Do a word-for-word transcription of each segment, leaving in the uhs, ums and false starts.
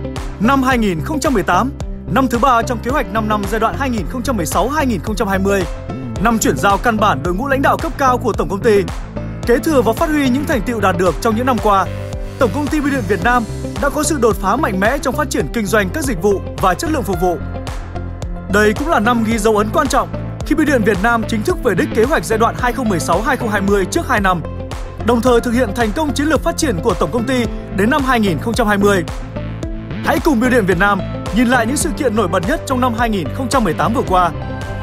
Năm hai nghìn không trăm mười tám, năm thứ ba trong kế hoạch năm năm giai đoạn hai nghìn không trăm mười sáu đến hai nghìn không trăm hai mươi, năm chuyển giao căn bản đội ngũ lãnh đạo cấp cao của Tổng công ty. Kế thừa và phát huy những thành tựu đạt được trong những năm qua, Tổng công ty Bưu điện Việt Nam đã có sự đột phá mạnh mẽ trong phát triển kinh doanh các dịch vụ và chất lượng phục vụ. Đây cũng là năm ghi dấu ấn quan trọng khi Bưu điện Việt Nam chính thức về đích kế hoạch giai đoạn hai nghìn không trăm mười sáu đến hai nghìn không trăm hai mươi trước hai năm, đồng thời thực hiện thành công chiến lược phát triển của Tổng công ty đến năm hai nghìn không trăm hai mươi. Hãy cùng Bưu điện Việt Nam nhìn lại những sự kiện nổi bật nhất trong năm hai nghìn không trăm mười tám vừa qua.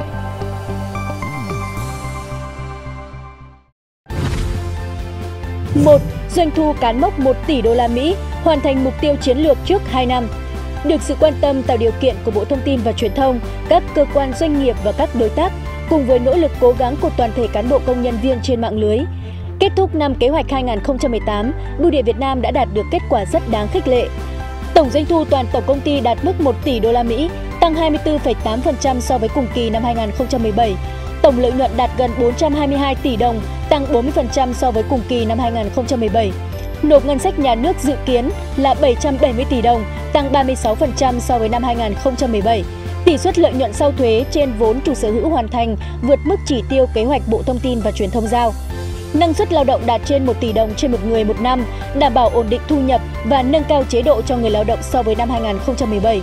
một. Doanh thu cán mốc một tỷ đô la Mỹ, hoàn thành mục tiêu chiến lược trước hai năm. Được sự quan tâm tạo điều kiện của Bộ Thông tin và Truyền thông, các cơ quan doanh nghiệp và các đối tác, cùng với nỗ lực cố gắng của toàn thể cán bộ công nhân viên trên mạng lưới. Kết thúc năm kế hoạch hai nghìn không trăm mười tám, Bưu điện Việt Nam đã đạt được kết quả rất đáng khích lệ. Tổng doanh thu toàn tổng công ty đạt mức một tỷ đô la Mỹ, tăng hai mươi tư phẩy tám phần trăm so với cùng kỳ năm hai nghìn không trăm mười bảy. Tổng lợi nhuận đạt gần bốn trăm hai mươi hai tỷ đồng, tăng bốn mươi phần trăm so với cùng kỳ năm hai nghìn không trăm mười bảy. Nộp ngân sách nhà nước dự kiến là bảy trăm bảy mươi tỷ đồng, tăng ba mươi sáu phần trăm so với năm hai nghìn không trăm mười bảy. Tỷ suất lợi nhuận sau thuế trên vốn chủ sở hữu hoàn thành vượt mức chỉ tiêu kế hoạch Bộ Thông tin và Truyền thông giao. Năng suất lao động đạt trên một tỷ đồng trên một người một năm, đảm bảo ổn định thu nhập và nâng cao chế độ cho người lao động so với năm hai nghìn không trăm mười bảy.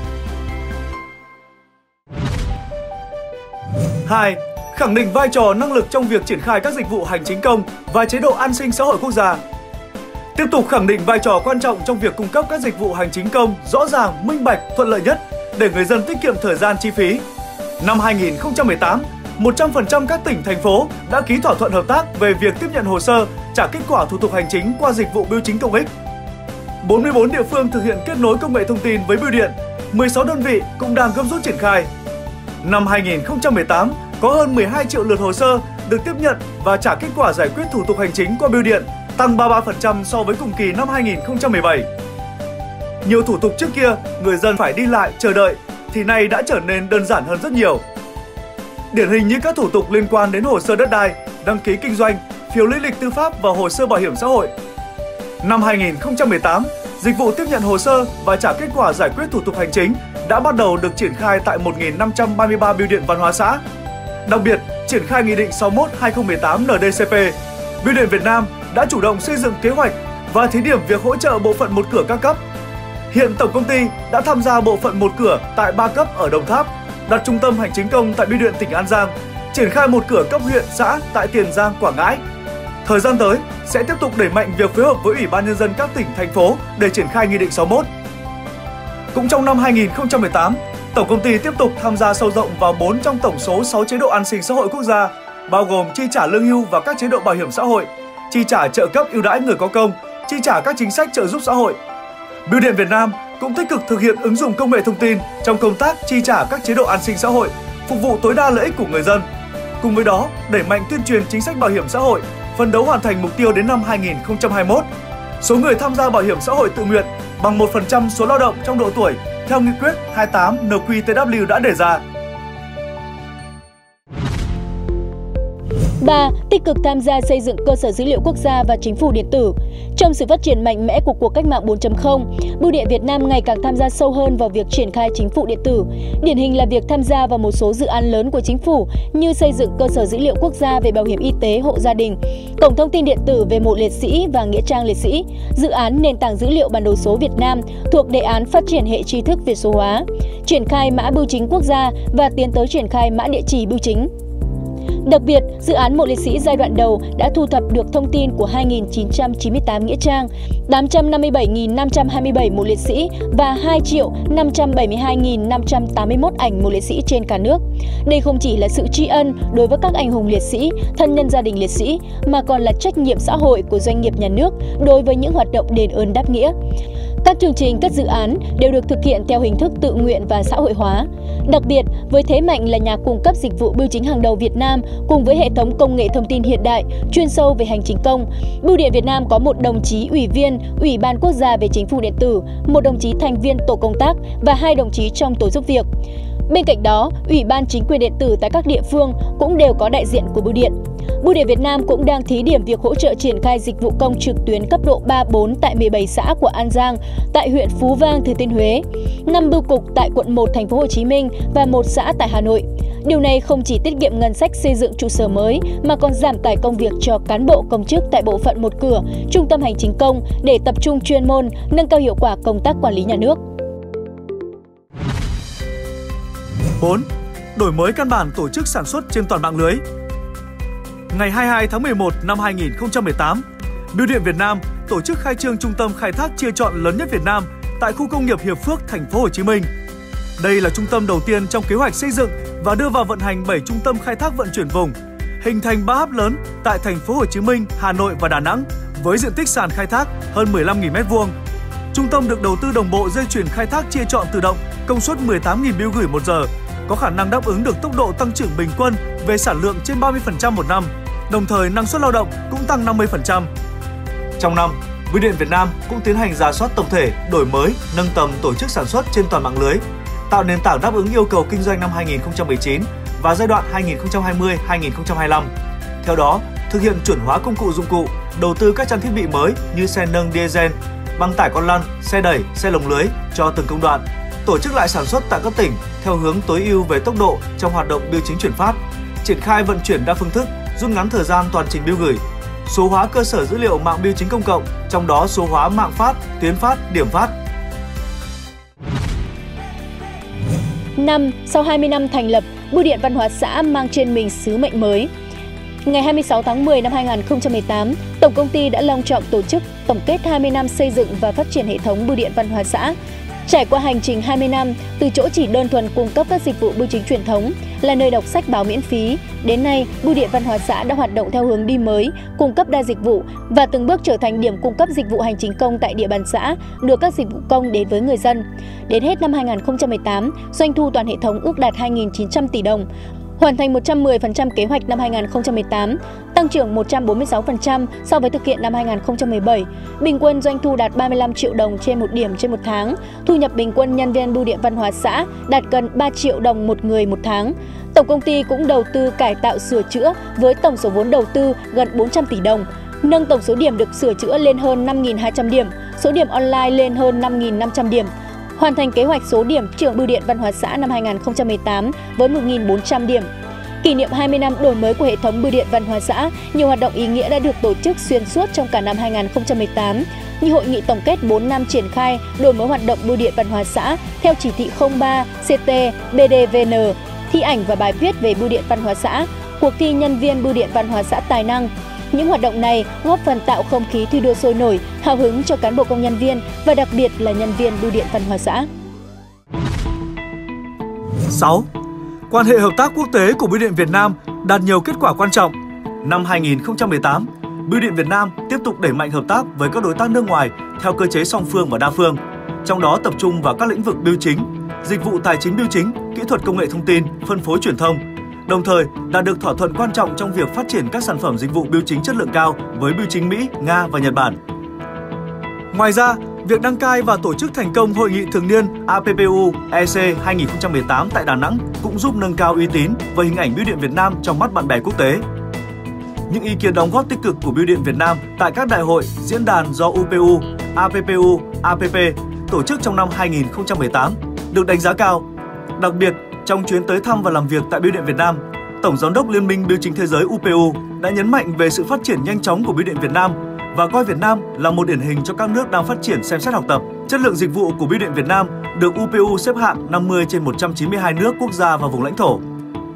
hai. Khẳng định vai trò năng lực trong việc triển khai các dịch vụ hành chính công và chế độ an sinh xã hội quốc gia. Tiếp tục khẳng định vai trò quan trọng trong việc cung cấp các dịch vụ hành chính công rõ ràng, minh bạch, thuận lợi nhất để người dân tiết kiệm thời gian chi phí. Năm hai nghìn không trăm mười tám, một trăm phần trăm các tỉnh, thành phố đã ký thỏa thuận hợp tác về việc tiếp nhận hồ sơ, trả kết quả thủ tục hành chính qua dịch vụ bưu chính công ích. bốn mươi tư địa phương thực hiện kết nối công nghệ thông tin với bưu điện, mười sáu đơn vị cũng đang gấp rút triển khai. Năm hai nghìn không trăm mười tám, có hơn mười hai triệu lượt hồ sơ được tiếp nhận và trả kết quả giải quyết thủ tục hành chính qua bưu điện, tăng ba mươi ba phần trăm so với cùng kỳ năm hai nghìn không trăm mười bảy. Nhiều thủ tục trước kia người dân phải đi lại chờ đợi thì nay đã trở nên đơn giản hơn rất nhiều. Điển hình như các thủ tục liên quan đến hồ sơ đất đai, đăng ký kinh doanh, phiếu lý lịch tư pháp và hồ sơ bảo hiểm xã hội. Năm hai nghìn không trăm mười tám, dịch vụ tiếp nhận hồ sơ và trả kết quả giải quyết thủ tục hành chính đã bắt đầu được triển khai tại một nghìn năm trăm ba mươi ba bưu điện văn hóa xã. Đặc biệt, triển khai Nghị định sáu mươi mốt trên hai nghìn không trăm mười tám N D C P, Bưu điện Việt Nam đã chủ động xây dựng kế hoạch và thí điểm việc hỗ trợ bộ phận một cửa các cấp. Hiện Tổng công ty đã tham gia bộ phận một cửa tại ba cấp ở Đồng Tháp, đặt trung tâm hành chính công tại Bưu điện tỉnh An Giang, triển khai một cửa cấp huyện, xã tại Tiền Giang, Quảng Ngãi. Thời gian tới sẽ tiếp tục đẩy mạnh việc phối hợp với Ủy ban nhân dân các tỉnh, thành phố để triển khai Nghị định sáu mươi mốt. Cũng trong năm hai nghìn không trăm mười tám, Tổng công ty tiếp tục tham gia sâu rộng vào bốn trong tổng số sáu chế độ an sinh xã hội quốc gia, bao gồm chi trả lương hưu và các chế độ bảo hiểm xã hội, chi trả trợ cấp ưu đãi người có công, chi trả các chính sách trợ giúp xã hội. Bưu điện Việt Nam cũng tích cực thực hiện ứng dụng công nghệ thông tin trong công tác chi trả các chế độ an sinh xã hội, phục vụ tối đa lợi ích của người dân. Cùng với đó, đẩy mạnh tuyên truyền chính sách bảo hiểm xã hội, phấn đấu hoàn thành mục tiêu đến năm hai nghìn không trăm hai mươi mốt. Số người tham gia bảo hiểm xã hội tự nguyện bằng một phần trăm số lao động trong độ tuổi theo nghị quyết hai mươi tám N Q T W đã đề ra. ba. Tích cực tham gia xây dựng cơ sở dữ liệu quốc gia và chính phủ điện tử. Trong sự phát triển mạnh mẽ của cuộc cách mạng bốn chấm không, Bưu điện Việt Nam ngày càng tham gia sâu hơn vào việc triển khai chính phủ điện tử. Điển hình là việc tham gia vào một số dự án lớn của chính phủ như xây dựng cơ sở dữ liệu quốc gia về bảo hiểm y tế hộ gia đình, cổng thông tin điện tử về mộ liệt sĩ và nghĩa trang liệt sĩ, dự án nền tảng dữ liệu bản đồ số Việt Nam thuộc đề án phát triển hệ tri thức Việt số hóa, triển khai mã bưu chính quốc gia và tiến tới triển khai mã địa chỉ bưu chính. Đặc biệt, dự án mộ liệt sĩ giai đoạn đầu đã thu thập được thông tin của hai nghìn chín trăm chín mươi tám nghĩa trang, tám trăm năm mươi bảy nghìn năm trăm hai mươi bảy mộ liệt sĩ và hai triệu năm trăm bảy mươi hai nghìn năm trăm tám mươi mốt ảnh mộ liệt sĩ trên cả nước. Đây không chỉ là sự tri ân đối với các anh hùng liệt sĩ, thân nhân gia đình liệt sĩ, mà còn là trách nhiệm xã hội của doanh nghiệp nhà nước đối với những hoạt động đền ơn đáp nghĩa. Các chương trình, các dự án đều được thực hiện theo hình thức tự nguyện và xã hội hóa. Đặc biệt, với thế mạnh là nhà cung cấp dịch vụ bưu chính hàng đầu Việt Nam cùng với hệ thống công nghệ thông tin hiện đại, chuyên sâu về hành chính công, Bưu điện Việt Nam có một đồng chí ủy viên Ủy ban Quốc gia về Chính phủ điện tử, một đồng chí thành viên tổ công tác và hai đồng chí trong tổ giúp việc. Bên cạnh đó, Ủy ban Chính quyền điện tử tại các địa phương cũng đều có đại diện của Bưu điện. Bưu điện Việt Nam cũng đang thí điểm việc hỗ trợ triển khai dịch vụ công trực tuyến cấp độ ba bốn tại mười bảy xã của An Giang, tại huyện Phú Vang, Thừa Thiên Huế, năm bưu cục tại quận một, thành phố Hồ Chí Minh và một xã tại Hà Nội. Điều này không chỉ tiết kiệm ngân sách xây dựng trụ sở mới mà còn giảm tải công việc cho cán bộ công chức tại bộ phận một cửa, trung tâm hành chính công để tập trung chuyên môn, nâng cao hiệu quả công tác quản lý nhà nước. bốn. Đổi mới căn bản tổ chức sản xuất trên toàn mạng lưới. Ngày hai mươi hai tháng mười một năm hai nghìn không trăm mười tám, Bưu điện Việt Nam tổ chức khai trương trung tâm khai thác chia chọn lớn nhất Việt Nam tại khu công nghiệp Hiệp Phước, thành phố Hồ Chí Minh. Đây là trung tâm đầu tiên trong kế hoạch xây dựng và đưa vào vận hành bảy trung tâm khai thác vận chuyển vùng, hình thành ba hub lớn tại thành phố Hồ Chí Minh, Hà Nội và Đà Nẵng với diện tích sàn khai thác hơn mười lăm nghìn mét vuông. Trung tâm được đầu tư đồng bộ dây chuyền khai thác chia chọn tự động, công suất mười tám nghìn bưu gửi một giờ, có khả năng đáp ứng được tốc độ tăng trưởng bình quân về sản lượng trên ba mươi phần trăm một năm, đồng thời năng suất lao động cũng tăng năm mươi phần trăm. Trong năm, Bưu điện Việt Nam cũng tiến hành rà soát tổng thể, đổi mới, nâng tầm tổ chức sản xuất trên toàn mạng lưới, tạo nền tảng đáp ứng yêu cầu kinh doanh năm hai nghìn không trăm mười chín và giai đoạn hai nghìn không trăm hai mươi đến hai nghìn không trăm hai mươi lăm. Theo đó, thực hiện chuẩn hóa công cụ dụng cụ, đầu tư các trang thiết bị mới như xe nâng diesel, băng tải con lăn, xe đẩy, xe lồng lưới cho từng công đoạn, tổ chức lại sản xuất tại các tỉnh theo hướng tối ưu về tốc độ trong hoạt động bưu chính chuyển phát, triển khai vận chuyển đa phương thức, rút ngắn thời gian toàn trình bưu gửi, số hóa cơ sở dữ liệu mạng bưu chính công cộng, trong đó số hóa mạng phát, tuyến phát, điểm phát. năm. Sau hai mươi năm thành lập, Bưu điện Văn hóa xã mang trên mình sứ mệnh mới. Ngày hai mươi sáu tháng mười năm hai nghìn không trăm mười tám, Tổng công ty đã long trọng tổ chức tổng kết hai mươi năm xây dựng và phát triển hệ thống Bưu điện Văn hóa xã. Trải qua hành trình hai mươi năm, từ chỗ chỉ đơn thuần cung cấp các dịch vụ bưu chính truyền thống, là nơi đọc sách báo miễn phí, đến nay Bưu điện Văn hóa xã đã hoạt động theo hướng đi mới, cung cấp đa dịch vụ và từng bước trở thành điểm cung cấp dịch vụ hành chính công tại địa bàn xã, đưa các dịch vụ công đến với người dân. Đến hết năm hai nghìn không trăm mười tám, doanh thu toàn hệ thống ước đạt hai nghìn chín trăm tỷ đồng, hoàn thành một trăm mười phần trăm kế hoạch năm hai nghìn không trăm mười tám, tăng trưởng một trăm bốn mươi sáu phần trăm so với thực hiện năm hai nghìn không trăm mười bảy. Bình quân doanh thu đạt ba mươi lăm triệu đồng trên một điểm trên một tháng, thu nhập bình quân nhân viên Bưu điện Văn hóa xã đạt gần ba triệu đồng một người một tháng. Tổng công ty cũng đầu tư cải tạo sửa chữa với tổng số vốn đầu tư gần bốn trăm tỷ đồng, nâng tổng số điểm được sửa chữa lên hơn năm nghìn hai trăm điểm, số điểm online lên hơn năm nghìn năm trăm điểm. Hoàn thành kế hoạch số điểm trưởng Bưu điện Văn hóa xã năm hai nghìn không trăm mười tám với một nghìn bốn trăm điểm. Kỷ niệm hai mươi năm đổi mới của hệ thống Bưu điện Văn hóa xã, nhiều hoạt động ý nghĩa đã được tổ chức xuyên suốt trong cả năm hai nghìn không trăm mười tám, như hội nghị tổng kết bốn năm triển khai đổi mới hoạt động Bưu điện Văn hóa xã theo chỉ thị không ba C T B D V N, thi ảnh và bài viết về Bưu điện Văn hóa xã, cuộc thi nhân viên Bưu điện Văn hóa xã tài năng. Những hoạt động này góp phần tạo không khí thi đua sôi nổi, hào hứng cho cán bộ công nhân viên và đặc biệt là nhân viên Bưu điện Văn hóa xã. sáu. Quan hệ hợp tác quốc tế của Bưu điện Việt Nam đạt nhiều kết quả quan trọng. Năm hai nghìn không trăm mười tám, Bưu điện Việt Nam tiếp tục đẩy mạnh hợp tác với các đối tác nước ngoài theo cơ chế song phương và đa phương, trong đó tập trung vào các lĩnh vực bưu chính, dịch vụ tài chính bưu chính, kỹ thuật công nghệ thông tin, phân phối truyền thông. Đồng thời, đạt được thỏa thuận quan trọng trong việc phát triển các sản phẩm dịch vụ bưu chính chất lượng cao với bưu chính Mỹ, Nga và Nhật Bản. Ngoài ra, việc đăng cai và tổ chức thành công hội nghị thường niên A P P U E C hai nghìn không trăm mười tám tại Đà Nẵng cũng giúp nâng cao uy tín và hình ảnh Bưu điện Việt Nam trong mắt bạn bè quốc tế. Những ý kiến đóng góp tích cực của Bưu điện Việt Nam tại các đại hội, diễn đàn do U P U, A P P U, A P P tổ chức trong năm hai nghìn không trăm mười tám được đánh giá cao. Đặc biệt, trong chuyến tới thăm và làm việc tại Bưu điện Việt Nam, Tổng Giám đốc Liên minh Bưu chính Thế giới U P U đã nhấn mạnh về sự phát triển nhanh chóng của Bưu điện Việt Nam và coi Việt Nam là một điển hình cho các nước đang phát triển xem xét học tập. Chất lượng dịch vụ của Bưu điện Việt Nam được U P U xếp hạng năm mươi trên một trăm chín mươi hai nước, quốc gia và vùng lãnh thổ.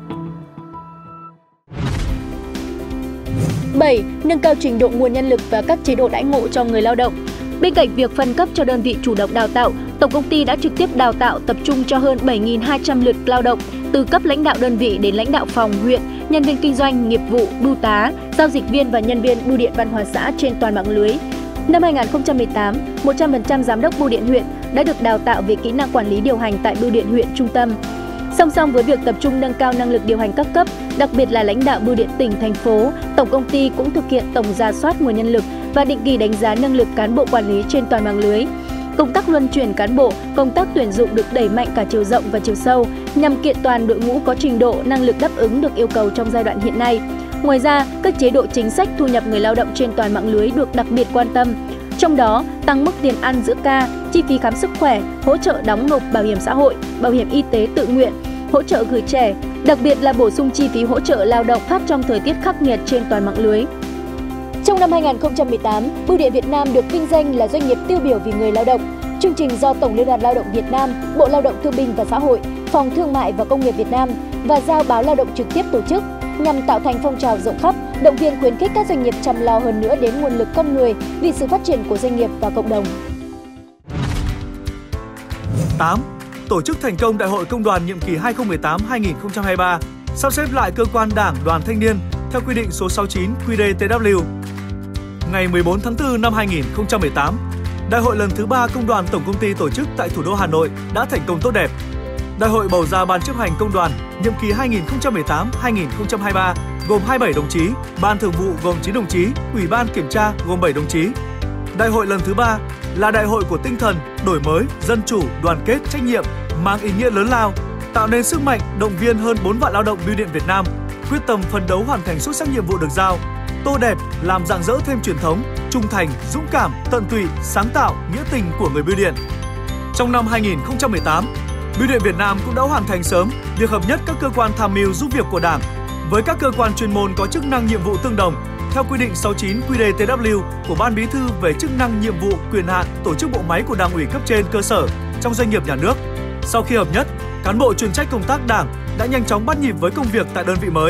bảy. Nâng cao trình độ nguồn nhân lực và các chế độ đãi ngộ cho người lao động. Bên cạnh việc phân cấp cho đơn vị chủ động đào tạo, Tổng công ty đã trực tiếp đào tạo tập trung cho hơn bảy nghìn hai trăm lượt lao động, từ cấp lãnh đạo đơn vị đến lãnh đạo phòng, huyện, nhân viên kinh doanh, nghiệp vụ, bưu tá, giao dịch viên và nhân viên Bưu điện Văn hóa xã trên toàn mạng lưới. Năm hai nghìn không trăm mười tám, một trăm phần trăm giám đốc bưu điện huyện đã được đào tạo về kỹ năng quản lý điều hành tại bưu điện huyện trung tâm. Song song với việc tập trung nâng cao năng lực điều hành các cấp, đặc biệt là lãnh đạo bưu điện tỉnh, thành phố, Tổng công ty cũng thực hiện tổng rà soát nguồn nhân lực và định kỳ đánh giá năng lực cán bộ quản lý trên toàn mạng lưới. Công tác luân chuyển cán bộ, công tác tuyển dụng được đẩy mạnh cả chiều rộng và chiều sâu nhằm kiện toàn đội ngũ có trình độ, năng lực đáp ứng được yêu cầu trong giai đoạn hiện nay. Ngoài ra, các chế độ chính sách thu nhập người lao động trên toàn mạng lưới được đặc biệt quan tâm. Trong đó, tăng mức tiền ăn giữa ca, chi phí khám sức khỏe, hỗ trợ đóng nộp bảo hiểm xã hội, bảo hiểm y tế tự nguyện, hỗ trợ gửi trẻ, đặc biệt là bổ sung chi phí hỗ trợ lao động phát trong thời tiết khắc nghiệt trên toàn mạng lưới. Trong năm hai nghìn không trăm mười tám, Bưu điện Việt Nam được vinh danh là doanh nghiệp tiêu biểu vì người lao động. Chương trình do Tổng Liên đoàn Lao động Việt Nam, Bộ Lao động Thương binh và Xã hội, Phòng Thương mại và Công nghiệp Việt Nam và Giao báo Lao động trực tiếp tổ chức nhằm tạo thành phong trào rộng khắp, động viên khuyến khích các doanh nghiệp chăm lo hơn nữa đến nguồn lực con người vì sự phát triển của doanh nghiệp và cộng đồng. tám. Tổ chức thành công Đại hội Công đoàn nhiệm kỳ hai nghìn không trăm mười tám đến hai nghìn không trăm hai mươi ba, sắp xếp lại cơ quan Đảng, Đoàn Thanh niên theo quy định số sáu mươi chín Q D T W. Ngày mười bốn tháng tư năm hai nghìn không trăm mười tám, Đại hội lần thứ ba Công đoàn Tổng công ty tổ chức tại thủ đô Hà Nội đã thành công tốt đẹp. Đại hội bầu ra Ban chấp hành Công đoàn nhiệm kỳ hai nghìn không trăm mười tám đến hai nghìn không trăm hai mươi ba gồm hai mươi bảy đồng chí, Ban Thường vụ gồm chín đồng chí, Ủy ban Kiểm tra gồm bảy đồng chí. Đại hội lần thứ ba là đại hội của tinh thần đổi mới, dân chủ, đoàn kết, trách nhiệm, mang ý nghĩa lớn lao, tạo nên sức mạnh động viên hơn bốn vạn lao động Bưu điện Việt Nam, quyết tâm phấn đấu hoàn thành xuất sắc nhiệm vụ được giao, tô đẹp, làm rạng rỡ thêm truyền thống, trung thành, dũng cảm, tận tụy, sáng tạo, nghĩa tình của người bưu điện. Trong năm hai nghìn không trăm mười tám, Bưu điện Việt Nam cũng đã hoàn thành sớm việc hợp nhất các cơ quan tham mưu giúp việc của Đảng với các cơ quan chuyên môn có chức năng nhiệm vụ tương đồng theo quy định sáu mươi chín Q D T W của Ban Bí thư về chức năng nhiệm vụ, quyền hạn, tổ chức bộ máy của Đảng ủy cấp trên cơ sở trong doanh nghiệp nhà nước. Sau khi hợp nhất, cán bộ chuyên trách công tác Đảng đã nhanh chóng bắt nhịp với công việc tại đơn vị mới.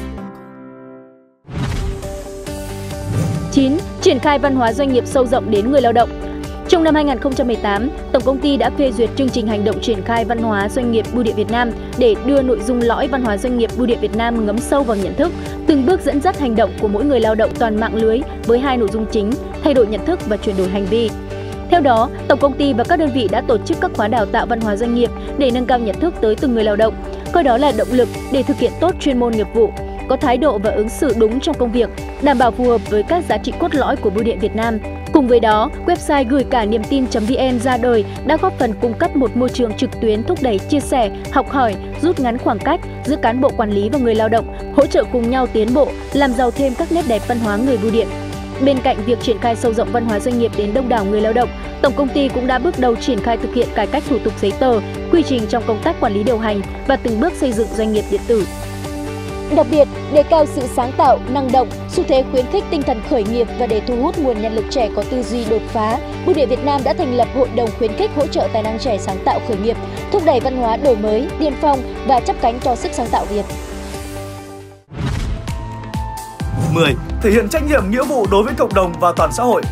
chín. Triển khai văn hóa doanh nghiệp sâu rộng đến người lao động. Trong năm hai nghìn không trăm mười tám, Tổng công ty đã phê duyệt chương trình hành động triển khai văn hóa doanh nghiệp Bưu điện Việt Nam để đưa nội dung lõi văn hóa doanh nghiệp Bưu điện Việt Nam ngấm sâu vào nhận thức, từng bước dẫn dắt hành động của mỗi người lao động toàn mạng lưới với hai nội dung chính: thay đổi nhận thức và chuyển đổi hành vi. Theo đó, Tổng công ty và các đơn vị đã tổ chức các khóa đào tạo văn hóa doanh nghiệp để nâng cao nhận thức tới từng người lao động, coi đó là động lực để thực hiện tốt chuyên môn nghiệp vụ, có thái độ và ứng xử đúng trong công việc, đảm bảo phù hợp với các giá trị cốt lõi của Bưu điện Việt Nam. Cùng với đó, website gửi cả niềm tin.vn ra đời đã góp phần cung cấp một môi trường trực tuyến thúc đẩy chia sẻ, học hỏi, rút ngắn khoảng cách giữa cán bộ quản lý và người lao động, hỗ trợ cùng nhau tiến bộ, làm giàu thêm các nét đẹp văn hóa người bưu điện. Bên cạnh việc triển khai sâu rộng văn hóa doanh nghiệp đến đông đảo người lao động, Tổng công ty cũng đã bước đầu triển khai thực hiện cải cách thủ tục giấy tờ, quy trình trong công tác quản lý điều hành và từng bước xây dựng doanh nghiệp điện tử. Đặc biệt, đề cao sự sáng tạo, năng động, xu thế khuyến khích tinh thần khởi nghiệp và để thu hút nguồn nhân lực trẻ có tư duy đột phá, Bưu điện Việt Nam đã thành lập Hội đồng khuyến khích hỗ trợ tài năng trẻ sáng tạo khởi nghiệp, thúc đẩy văn hóa đổi mới, tiên phong và chắp cánh cho sức sáng tạo Việt. mười. Thể hiện trách nhiệm nghĩa vụ đối với cộng đồng và toàn xã hội.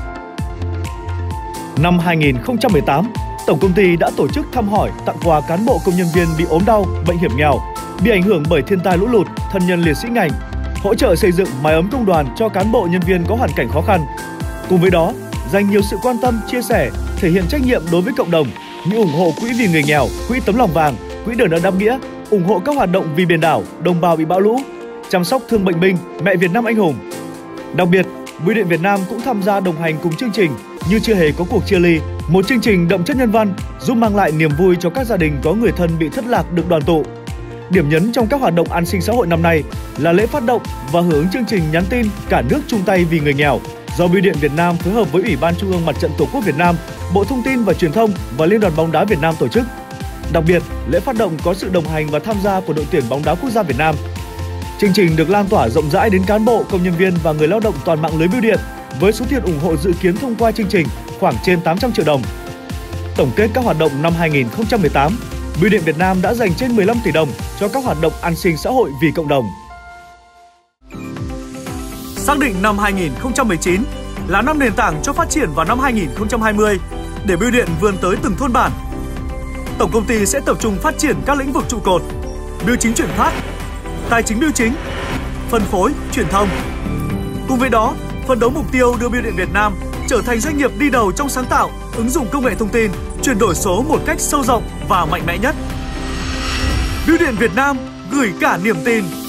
Năm hai nghìn không trăm mười tám, Tổng công ty đã tổ chức thăm hỏi, tặng quà cán bộ công nhân viên bị ốm đau, bệnh hiểm nghèo, bị ảnh hưởng bởi thiên tai lũ lụt, thân nhân liệt sĩ ngành, hỗ trợ xây dựng mái ấm công đoàn cho cán bộ nhân viên có hoàn cảnh khó khăn. Cùng với đó, dành nhiều sự quan tâm, chia sẻ, thể hiện trách nhiệm đối với cộng đồng như ủng hộ quỹ vì người nghèo, quỹ tấm lòng vàng, quỹ đền ơn đáp nghĩa, ủng hộ các hoạt động vì biển đảo, đồng bào bị bão lũ, chăm sóc thương bệnh binh, mẹ Việt Nam anh hùng. Đặc biệt, Bưu điện Việt Nam cũng tham gia đồng hành cùng chương trình Như chưa hề có cuộc chia ly, một chương trình đậm chất nhân văn giúp mang lại niềm vui cho các gia đình có người thân bị thất lạc được đoàn tụ. Điểm nhấn trong các hoạt động an sinh xã hội năm nay là lễ phát động và hưởng ứng chương trình nhắn tin Cả nước chung tay vì người nghèo do Bưu điện Việt Nam phối hợp với Ủy ban Trung ương Mặt trận Tổ quốc Việt Nam, Bộ Thông tin và Truyền thông và Liên đoàn bóng đá Việt Nam tổ chức. Đặc biệt, lễ phát động có sự đồng hành và tham gia của đội tuyển bóng đá quốc gia Việt Nam. Chương trình được lan tỏa rộng rãi đến cán bộ, công nhân viên và người lao động toàn mạng lưới bưu điện với số tiền ủng hộ dự kiến thông qua chương trình khoảng trên tám trăm triệu đồng. Tổng kết các hoạt động năm hai nghìn không trăm mười tám, Bưu điện Việt Nam đã dành trên mười lăm tỷ đồng cho các hoạt động an sinh xã hội vì cộng đồng. Xác định năm hai nghìn không trăm mười chín là năm nền tảng cho phát triển vào năm hai nghìn không trăm hai mươi để bưu điện vươn tới từng thôn bản. Tổng công ty sẽ tập trung phát triển các lĩnh vực trụ cột: bưu chính chuyển phát, tài chính bưu chính, phân phối, truyền thông. Cùng với đó, phấn đấu mục tiêu đưa Bưu điện Việt Nam trở thành doanh nghiệp đi đầu trong sáng tạo, ứng dụng công nghệ thông tin, chuyển đổi số một cách sâu rộng và mạnh mẽ nhất. Bưu điện Việt Nam gửi cả niềm tin.